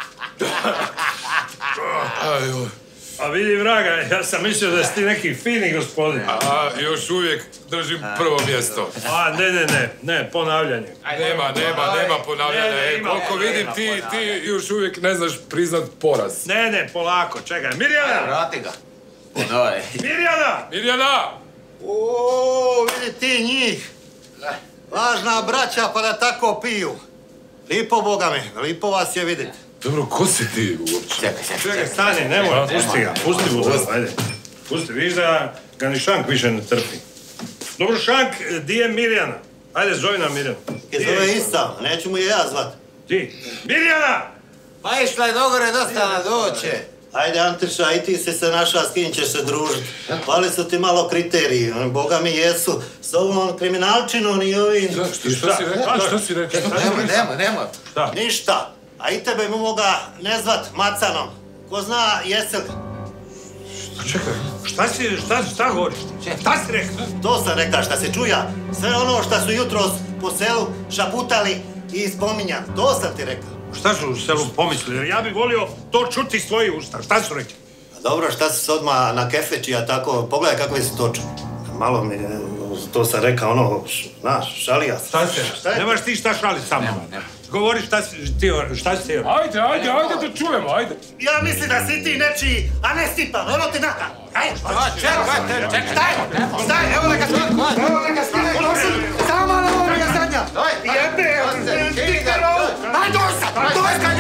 A vidi vraga, ja sam mislio da si ti neki fini gospodin. A još uvijek držim prvo mjesto. A, ne, ponavljanje. Nema ponavljanja. Koliko vidim, ti još uvijek ne znaš priznat poraz. Ne, polako, čekaj. Mirjana! Vrati ga. Ponovaj. Mirjana! Ooo, vidi ti njih. Važna braća pa da tako piju. Lipo, Boga mi, lipo vas je vidjeti. Dobro, ko si ti uopće? Čekaj, stani, nemoj, pusti mu to, ajde. Pusti, vidiš da ga ni Šank više ne trpi. Dobro, Šank, di je Mirjana? Ajde, zovi nam Mirjanu. Je zove ista, neću mu je ja zvat. Ti? Mirjana! Pa išla je dogore, dosta na doće. Ajde, Antiša, i ti si se našla, s kim ćeš se družiti. Hvali su ti malo kriteriji, Boga mi jesu. S ovom kriminalčinom i ovim... Šta si rekao? Nema. Ništa. A i tebe moga ne zvat Macanom. Ko zna, jesi li? Čekaj, šta govoriš? Šta si rekao? To sam rekao, šta se čuja. Sve ono šta su jutros po selu šaputali i spominjali. To sam ti rekao. Šta su u selu pomislili? Ja bih volio to čuti iz tvojih usta. Šta su rekli? Dobro, šta si se odmah na kefeči, a tako, pogledaj kakvi si točan. Malo mi, to sam rekao, ono, znaš, šalija sam. Šta je? Nemaš ti šta šalit sa mnom. Govori šta si ti... Ajde da čujemo, ajde. Ja mislim da si ti nečiji, a ne Stipan, evo ti naka. Ajde, čekaj. Staj, evo neka stine, samo malo ovo je zadnja. Jebe, ti karo. Ajde, dosta,